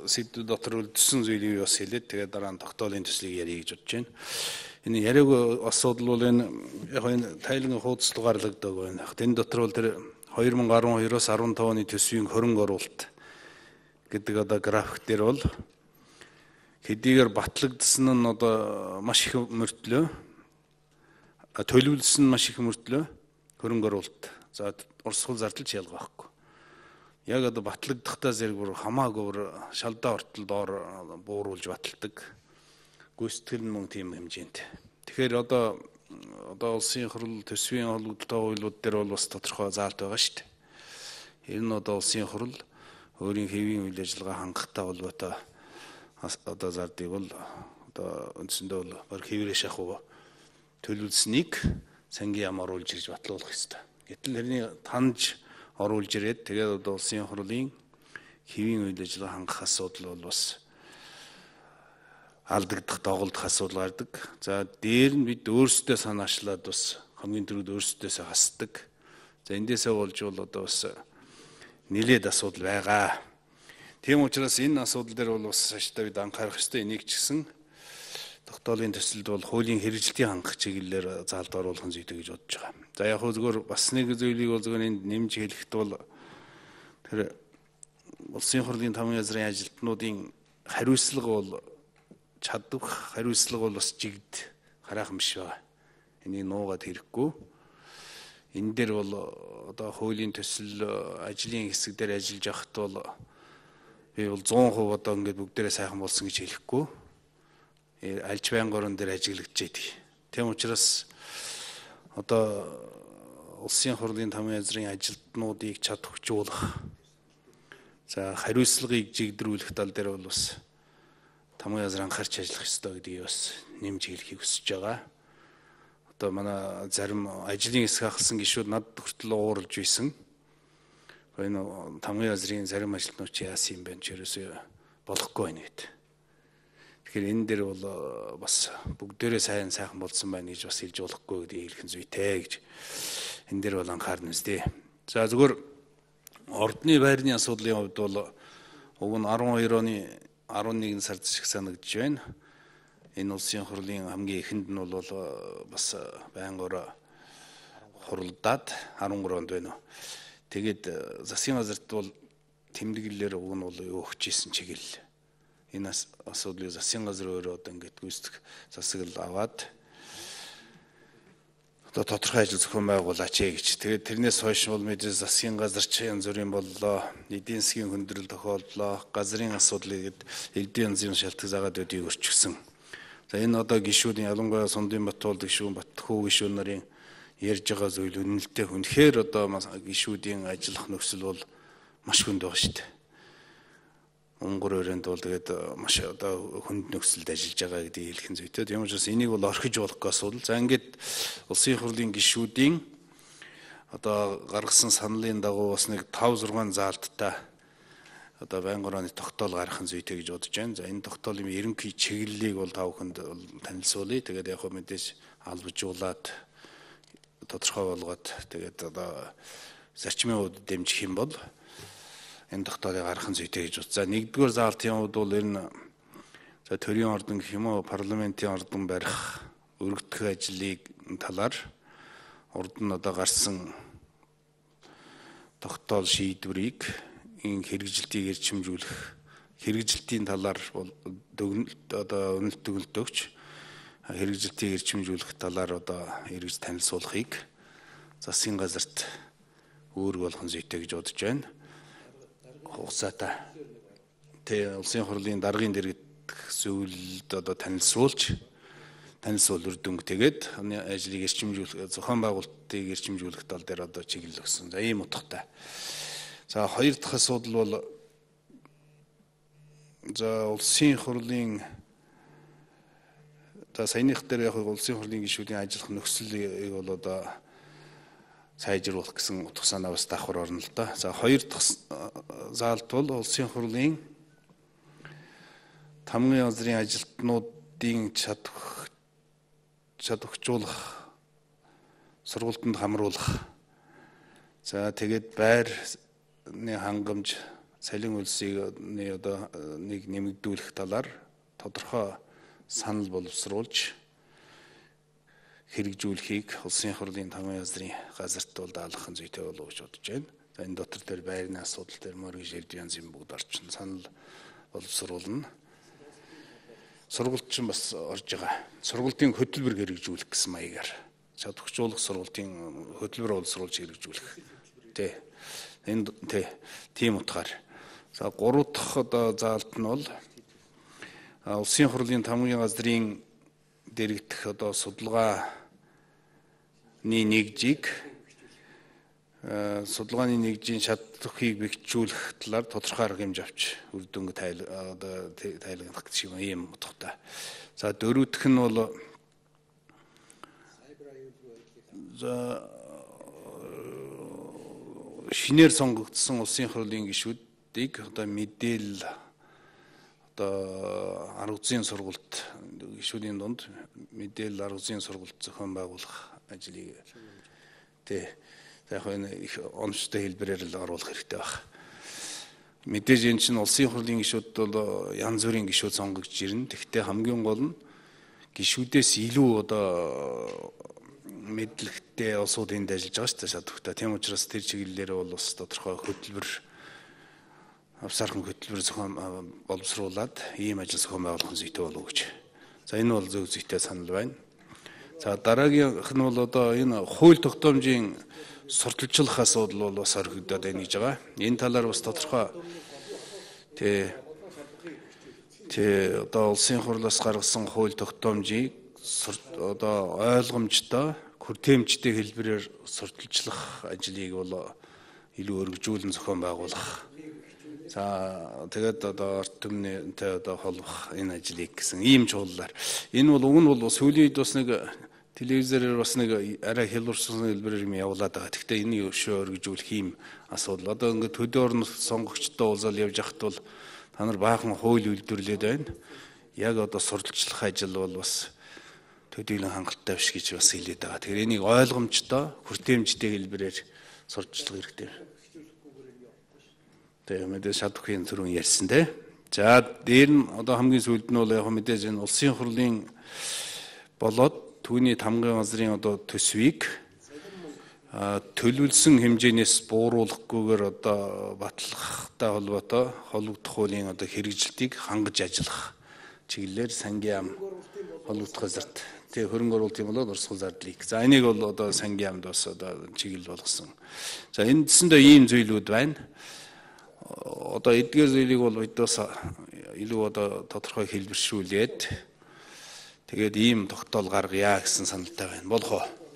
сэдв дотор үлдсэн зүйлийг бас хэлээд тэгээд дараа нь тогтоолын төслийг ярих гэж бодож байна. Энэ яриаг асуудал бол энэ яг энэ тайлан хуудаслагаарлагдаг байна. Энэ дотор бол тэр 2012-оос 15 оны төсвийн хөрөнгө оруулалт гэдэг одоо график дээр бол хэдийгээр батлагдсан нь одоо маш их мөртлөө төлөвлөсөн маш их мөртлөө хөрөнгө оруулалт. За урсгал зардалч ялгаа байхгүй. Яг одоо батлагдахтаа зэрэг бүр хамаагүй бүр шалдаа ортол доор бууруулж баталдаг. Гүйцэтгэл нь тийм хэмжээнд. Тэгэхээр одоо улсын хурал төсвийн холбогдолтой хуулиуд дээр бол бас тодорхой заалт байгаа шүү дээ. Энэ нь одоо улсын хурал өөрийн хэвийн үйл ажиллагаа хангахтай холбоотой одоо зардыг бол одоо үндсэндээ бол баг хэврээ шахуу төлөвлөснийг сангийн ям оруулж ирж батлуулах ёстой. Гэтэл тэрний танж оруулж ирээд тэгээд одоо улсын хурлын хэвийн үйл ажиллагаа хангах асуудал бол бас алдагдах, доголдох асуудал гардаг. За дээр нь бид өөрсдөө санаачлаад бас хамгийн түрүүд өөрсдөөсөө хасдаг. За эндээсээ болж бол одоо бас нэлээд асуудал байгаа. Тийм учраас энэ асуудал дээр бол бас цаашдаа бид анхаарах ёстой. Энийг ч гэсэн тогтоолын төсөлд бол хуулийн хэрэгжилтийн хангах чиглэлээр заалд оруулах зүйтэй гэж бодож байгаа. За яг хөө зөвхөн бас нэг зүйлийг бол зөвхөн энд нэмж хэлэхэд бол тэр улсын хурлын 5 язрын ажилтнуудын хариуцлага бол чадвах, хариуцлага бол бас жигд хараахан биш байгаа. Энийг нуугаад хэрэггүй. Энэ дээр бол одоо хуулийн төсөл ажлын хэсэг дээр ажиллаж явахд бол би бол 100% одоо ингээд бүгдээрээ сайхан болсон гэж хэлэхгүй. Альж байнгын орон дээр ажиглагдж байдаг. Тийм учраас одоо улсын хурлын 5 язрын ажилтнуудыг чадваржуулах, за хариуцлагыг жигдрүүлэх тал дээр бол бас 5 язар анхаарч ажиллах ёстой гэдгийг бас нэмж хэлхийг хүсэж байгаа. Одоо манай зарим ажлын хэсэг хахалсан гишүүд над хүртэл ууралж байсан. Энэ 5 язрын зарим ажилтнууд чи яасан юм бэ? Чирээсээ болохгүй байна гэдэг. Тэгэхээр энэ дээр бол бас бүгдээрээ сайхан болсон байна гэж бас хэлж болохгүй гэдгийг хэлэх зүйтэй гэж энэ дээр бол анхаарна үстэй. За зөвхөн ордны байрны асуудлын хувьд бол уг нь 12 оны 11 сард шиг санагдж байна. Энэ улсын хурлын хамгийн эхэнд нь бол бас байнгаараа хуралдаад 13 онд байна. Тэгээд засгийн газарт бол тэмдэглэлээр уг нь бол өгч ийсэн чиглэл. Энэ асуудлыг засгийн газар өөрөө одоо ингээд гүйцэтгэх засаглал аваад одоо тодорхой ажил зохион байгуулаач гэж. Тэгээд тэрнээс хойш бол мэдээ засгийн газар ч янз бүрийн боллоо, эдийн засгийн хүндрэл тохиолдлоо, газрын асуудлыг эдийн засгийн шалтгаан заагаадуудыг өрчгсөн. За энэ одоо гишүүдийн ялангуяа Сундын Батуулд гишүүн, Батхүү гишүүн нарын ярьж байгаа зүйл үнэлтэд үнэхээр одоо гишүүдийн ажиллах нөхцөл бол маш хүнд байгаа шүү дээ. Унгар өрөөнд бол тэгээд маш одоо хүнд нөхцөлд ажиллаж байгаа гэдгийг хэлэх зүйтэй. Тийм учраас энийг бол орхиж болохгүй асуудал. За ингээд улсын хурлын гишүүдийн одоо гаргасан саналын дагуу бас нэг 5-6 заалттай одоо байнгын орооны тогтоол гаргах зүйтэй гэж бодож байна. За энэ тогтоолын ерөнхий чиглэлийг бол та бүхэнд танилцуулъя. Тэгээд яг хөө мэдээж албажуулаад тодорхой болгоод тэгээд одоо зарчмын хувьд дэмжих юм бол энэ тогтоолыг гаргах зүйтэй гэж бод. За нэгдүгээр заалтын хувьд бол энэ за төрийн ордон гэх юм уу парламентын ордон барих өргөдөх ажлыг талаар урд нь одоо гарсан тогтоол шийдвэрийг энэ хэрэгжилтийг эрчимжүүлэх хэрэгжилтийн талаар бол одоо үнэлт өгч хэрэгжилтийг эрчимжүүлэх талаар одоо эргэж танилцуулахыг засгийн газарт үүрэг болгох зүйтэй гэж бодож байна. Хугацаатай тэ улсын хурлын даргын дэргэдэх зүйлд одоо танилцуулж танилцуул үрдөнг тэгээд ажлыг эрчимжүүлэх зохион байгуулалтыг эрчимжүүлэх тал дээр одоо чиглэл өгсөн. За ийм утгатай. За хоёр дахь асуудал бол за улсын хурлын за саяных дээр яг улсын хурлын гишүүдийн ажиллах нөхцөлийг бол одоо сайжруулах гэсэн утга санаа бас давхар орно л да. За хоёр дахь заалт бол улсын хурлын 5 язрын ажилтнуудын чадваржуулах сургалтанд хамруулах. За тэгээд байрны хангамж салин улсыг одоо нэг нэмэгдүүлэх талаар тодорхой санал боловсруулж хэрэгжүүлэхийг улсын хурлын тамгын газрын газарт бол даалгахын зүйтэй болов гэж бодож байна. За энэ дотор дээр байрны асуудал дээр мөрөж ирд янзын бүгд орчин санал боловсруулна. Сургуульч бас орж байгаа. Сургуулийн хөтөлбөр хэрэгжүүлэх гэсэн маягаар чадварчуулах сургуулийн хөтөлбөр боловсруулж хэрэгжүүлэх. Тийм утгаар. За 3 дахь одоо заалт нь бол улсын хурлын тамгын газрын дэрэгдэх одоо судалгааны нэгжийг судалгааны шаардлагыг бэхжүүлэх талаар тодорхой арга хэмжээ авч үр дүнг тайлгнах гэх юм утгатай. За 4 дахь нь бол шинээр сонгогдсон улсын хурлын гишүүдийг одоо мэдээлэл одоо арга зүйн сургалт гишүүдийн дунд мэдээлэл арга зүйн сургалт зохион байгуулах ажлыг яг энэ их оновчтой хэлбэрээр л оруулах хэрэгтэй байна. Мэдээж энэ чинь улсын хурлын гишүүд бол янз бүрийн гишүүд сонгогдож ирнэ. Тэгэхдээ хамгийн гол нь гишүүдээс илүү одоо мэдлэгтэй улсууд энд ажиллаж байгаа шүү дээ шатвартай. Тийм учраас тэр чиглэлээр бол бас тодорхой хөтөлбөр авсархан хөтөлбөр зохион боловсруулад ийм ажил зохион байгуулах зүйтэй болов гэж. За энэ бол зөв зүйтэй санал байна. За дараагийнх нь бол одоо энэ хууль тогтоомжийн сурталчлах асуудал бол бас орхигдоод байна гэж байгаа. Энэ талаар бас тодорхой одоо улсын хурлаас гаргасан хууль тогтоомжийг одоо ойлгомжтой хүртээмжтэй хэлбэрээр сурталчлах ажлыг бол илүү өргөжүүлэн зохион байгуулах. За тэгээд одоо ард түмнийтэй одоо холбох энэ ажлыг гэсэн ийм чууллаар. Энэ бол уг нь бол сүүлийн үед бас нэг телевизээр бас нэг арай хэлбэрсэн хэлбэрээр юм явуулаад байгаа. Гэхдээ энэ өшөө өргөжүүлэх ийм асуудал. Одоо ингээд төдий орнос сонгогчтой уулзал явж хахад бол та нар баахан хууль үйлдвэрлээд байна. Яг одоо сурталчлах ажил бол бас төдийлөн хангалттай биш гэж бас хэлээд байгаа. Тэгэхээр энийг ойлгомжтой, хүртээмжтэй хэлбэрээр сурталчлах хэрэгтэй. Тэгээ мэдээж шатварын түрүүн ярьсан те. За дээр нь одоо хамгийн сүүлд нь бол яг мэдээж энэ улсын хурлын болоод түүний тамгын газрын одоо төсвийг төлөвлөсөн хэмжээнээс бууруулахгүйгээр одоо батлахтай холбоотой холбогдох хуулийн одоо хэрэгжилтийг хангаж ажиллах чиглэлээр сангийн яам холбогдох газарт хөрөнгө оруулалтын болоод урсгал зардлыг. За энийг бол одоо сангийн яамд бас одоо чиглэл болгосон. За эндсэндээ ийм зүйлүүд байна. Одоо эдгээр зүйлийг бол бид бас илүү одоо тодорхой хэлбэршүүлээд тэгээд ийм тогтоол гаргая гэсэн саналтай байна. Болох уу?